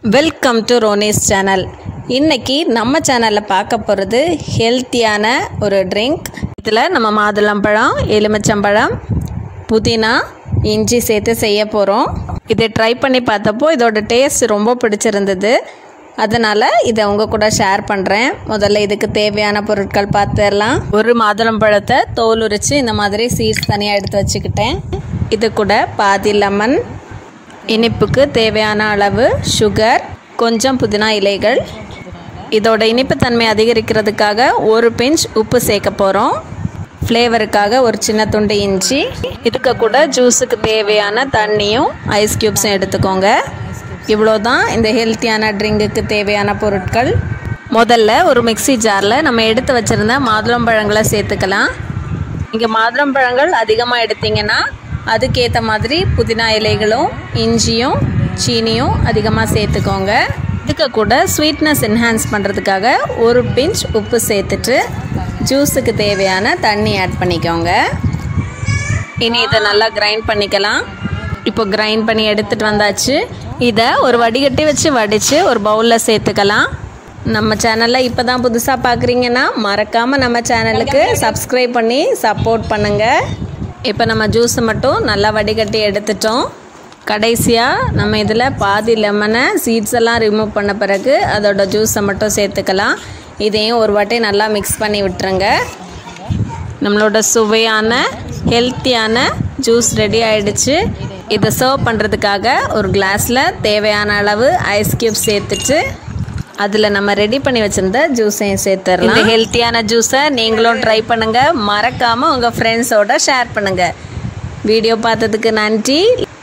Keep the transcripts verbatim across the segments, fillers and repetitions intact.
Welcome to ரோனிஸ் channel. இன்றைக்கி நம்ம சேனலில் பார்க்க போகிறது ஹெல்த்தியான ஒரு ட்ரிங்க். இதில் நம்ம மாதுளம்பழம், எலுமிச்சம்பழம், புதினா, இஞ்சி சேர்த்து செய்ய போகிறோம். இதை ட்ரை பண்ணி பார்த்தப்போ இதோட டேஸ்ட் ரொம்ப பிடிச்சிருந்தது. அதனால் இதை உங்கள் கூட ஷேர் பண்ணுறேன். முதல்ல இதுக்கு தேவையான பொருட்கள் பார்த்துடலாம். ஒரு மாதுளம்பழத்தை தோல் உரித்து இந்த மாதிரி சீட்ஸ் தனியாக எடுத்து வச்சுக்கிட்டேன். இது கூட பாதி லெமன், இனிப்புக்கு தேவையான அளவு சுகர், கொஞ்சம் புதினா இலைகள். இதோட இனிப்புத்தன்மை அதிகரிக்கிறதுக்காக ஒரு பிஞ்ச் உப்பு சேர்க்க போகிறோம். ஃப்ளேவருக்காக ஒரு சின்ன துண்டு இஞ்சி. இதுக்கு கூட ஜூஸுக்கு தேவையான தண்ணியும் ஐஸ் க்யூப்ஸும் எடுத்துக்கோங்க. இவ்வளோ தான் இந்த ஹெல்த்தியான ட்ரிங்குக்கு தேவையான பொருட்கள். முதல்ல ஒரு மிக்சி ஜாரில் நம்ம எடுத்து வச்சுருந்த மாதுளம்பழங்களை சேர்த்துக்கலாம். இங்கே மாதுளம்பழங்கள் அதிகமாக எடுத்திங்கன்னா அதுக்கேற்ற மாதிரி புதினா இலைகளும் இஞ்சியும் சீனியும் அதிகமாக சேர்த்துக்கோங்க. இதுக்கு கூட ஸ்வீட்னஸ் என்ஹான்ஸ் பண்ணுறதுக்காக ஒரு பிஞ்ச் உப்பு சேர்த்துட்டு ஜூஸுக்கு தேவையான தண்ணி ஆட் பண்ணிக்கோங்க. இனி இதை நல்லா கிரைண்ட் பண்ணிக்கலாம். இப்போ கிரைண்ட் பண்ணி எடுத்துகிட்டு வந்தாச்சு. இதை ஒரு வடிகட்டி வச்சு வடித்து ஒரு பவுலில் சேர்த்துக்கலாம். நம்ம சேனலில் இப்போ தான் புதுசாக பார்க்குறீங்கன்னா மறக்காமல் நம்ம சேனலுக்கு சப்ஸ்கிரைப் பண்ணி சப்போர்ட் பண்ணுங்கள். இப்போ நம்ம ஜூஸை மட்டும் நல்லா வடிகட்டி எடுத்துட்டோம். கடைசியாக நம்ம இதில் பாதி லெமனை சீட்ஸ் எல்லாம் ரிமூவ் பண்ண பிறகு அதோட ஜூஸை மட்டும் சேர்த்துக்கலாம். இதையும் ஒரு வாட்டி நல்லா மிக்ஸ் பண்ணி விட்டுருங்க. நம்மளோட சுவையான ஹெல்த்தியான ஜூஸ் ரெடி ஆகிடுச்சு. இதை சர்வ் பண்ணுறதுக்காக ஒரு கிளாஸில் தேவையான அளவு ஐஸ் க்யூப் சேர்த்துட்டு அதில் நம்ம ரெடி பண்ணி வச்சுருந்த ஜூஸையும் சேர்த்துடலாம். இந்த ஹெல்த்தியான ஜூஸை நீங்களும் ட்ரை பண்ணுங்கள். மறக்காமல் உங்கள் ஃப்ரெண்ட்ஸோட ஷேர் பண்ணுங்கள். வீடியோ பார்த்ததுக்கு நன்றி.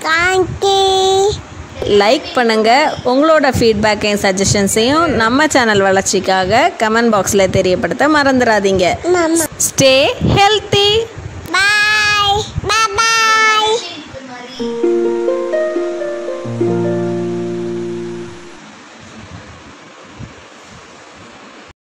லைக் பண்ணுங்கள். உங்களோட ஃபீட்பேக்கையும் சஜஷன்ஸையும் நம்ம சேனல் வளர்ச்சிக்காக கமெண்ட் பாக்ஸில் தெரியப்படுத்த மறந்துடாதீங்க. Stay healthy.